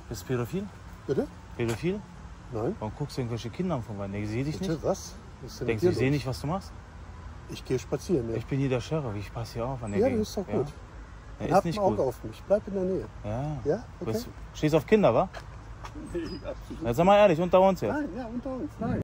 Bist du pädophil? Bitte? Pädophil? Nein. Warum guckst du irgendwelche Kinder an vorbei? Ich sehe dich Bitte, nicht. was? Was ist denn Denkst mit du, ich dir sehe los? nicht, was du machst? Ich gehe spazieren, ja. Ich bin hier der Sheriff, ich passe hier auf an der Ja, Gegend. das ist doch gut. Ja, Hab ist nicht ein Auge gut. auf mich. Bleib in der Nähe. Ja. Ja? Okay. Stehst auf Kinder, wa? Nee, absolut. Jetzt sag mal ehrlich, unter uns jetzt. Nein, ja, unter uns. Nein.